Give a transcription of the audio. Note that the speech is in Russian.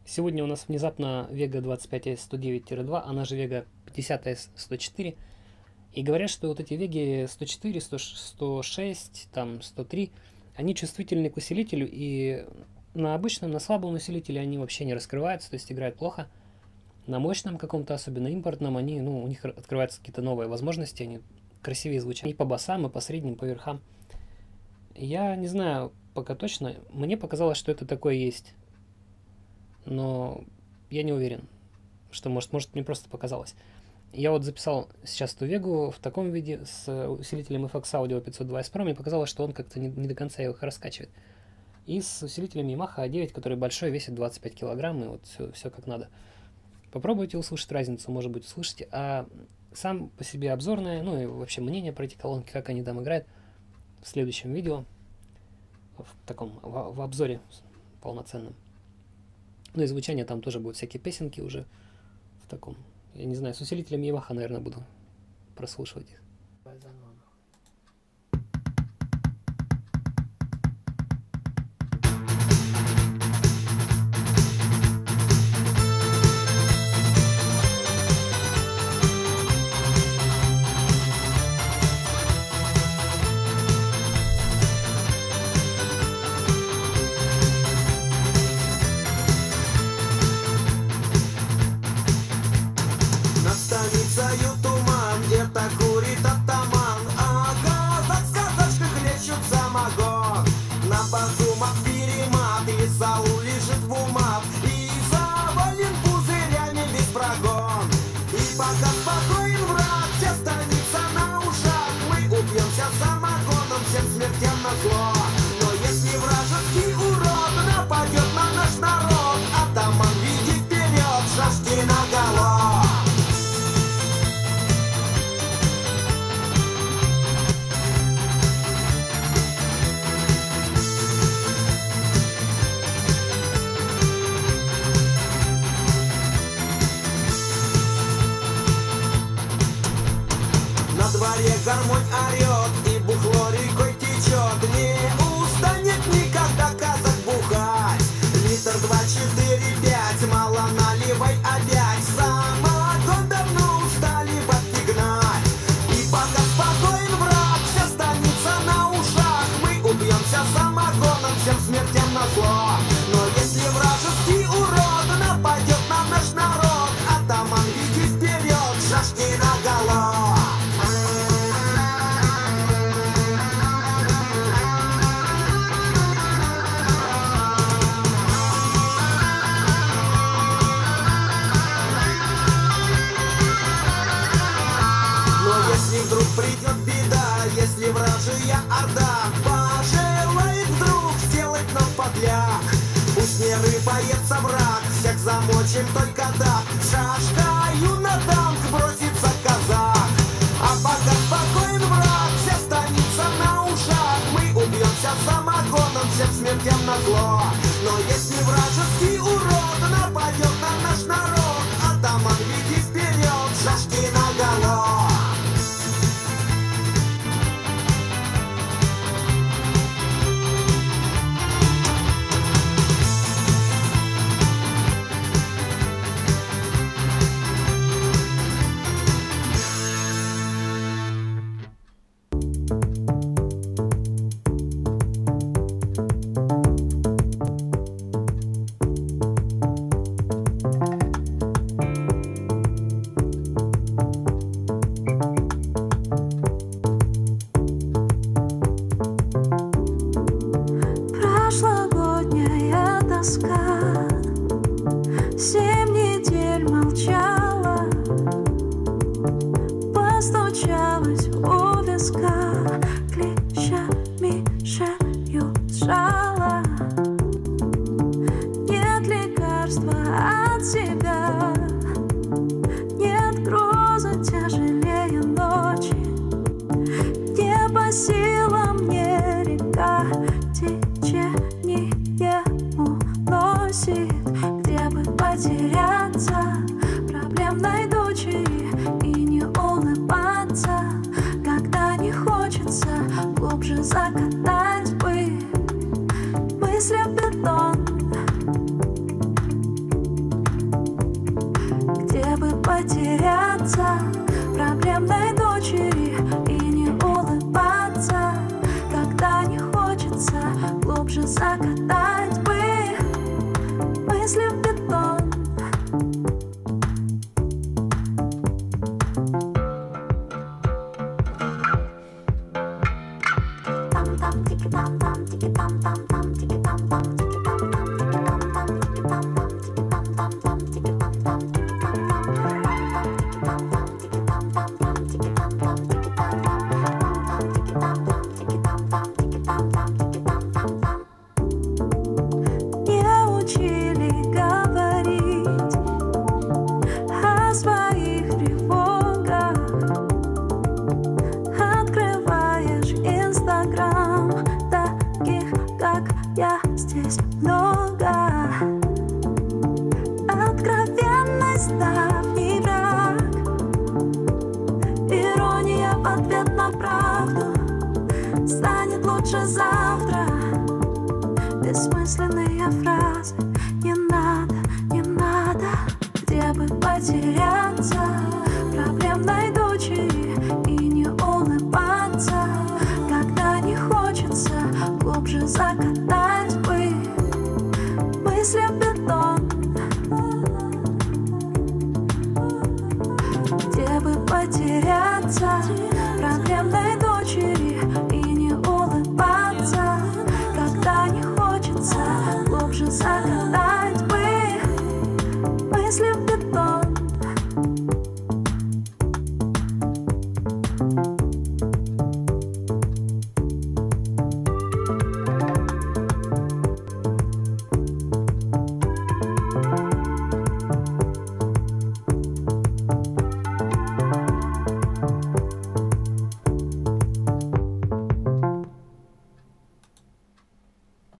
Сегодня у нас внезапно Vega 25S109-2, она же Vega 50S104. И говорят, что вот эти Vega 104, 106, там 103, они чувствительны к усилителю, и на обычном, на слабом усилителе они вообще не раскрываются, то есть играют плохо. На мощном каком-то, особенно импортном, они, у них открываются какие-то новые возможности, они красивее звучат. И по басам, и по средним, по верхам. Я не знаю пока точно, мне показалось, что это такое есть. Но я не уверен, что может мне просто показалось. Я вот записал сейчас эту Вегу в таком виде с усилителем FX Audio 520 Pro, мне показалось, что он как-то не до конца их раскачивает. И с усилителем Yamaha A9, который большой, весит 25 килограмм, и вот все как надо. Попробуйте услышать разницу, может быть, услышите. А сам по себе обзорное, ну и вообще мнение про эти колонки, как они там играют, в следующем видео, в обзоре полноценном. Ну и звучание там тоже будут всякие песенки уже в таком, я не знаю, с усилителем Yamaha, наверное, буду прослушивать их. Туман, где-то курит атаман, а в казачках лещут самогон. На базумах перемат, и Саул лежит в умах, и завален пузырями весь прогон. И пока спокоен враг, вся станица на ушах, мы убьемся самогоном, всем смертельно зло. Но если вражеский урод нападет на наш народ, атаман, веди вперед, шашки наголо. На дворе гармонь орет, и бухло рекой течет, не устанет никогда казак бухать. Литр 2, 4, 5, мало наливай опять, самогон давно устали бабки гнать. И пока спокоен враг, вся станица на ушах, мы убьемся самогоном, всем смертельно зло. Но если вражеский урод нападет на наш народ, атаман, веди вперед, шашки наголо. Если вдруг придет беда, если вражья орда пожелает вдруг сделать нам подляк, пусть не рыпается враг, всех замочим только так, шашкою на танк бросится казак. А пока спокоен враг, вся станица на ушах, мы убьемся самогоном, всем смертельно зло. Но если вражеский урод нападет на наш народ, атаман, веди вперед, шашки наголо. Прошлогодняя тоска 7 недель молчала, постучалась у виска, клещами шею сжала. Нет лекарства от себя, нет груза тяжелее ночи, не по силам мне река течение уносит, где бы потеряться, проблем найдучи, и не улыбаться, когда не хочется глубже закатать бы мысли в бетон. потеряться проблемной дочери и не улыбаться, когда не хочется глубже закатать бы мысли в бетон. Не учили говорить о своих тревогах. Открываешь Инстаграм, таких, как я, здесь много. Откровенность давний враг, ирония в ответ на правду. Станет лучше завтра. Бессмысленные фразы. Не надо, не надо. Где бы потеряться проблемной дочери и не улыбаться, когда не хочется глубже закатать бы мысли в бетон. Где бы потеряться проблемной дочери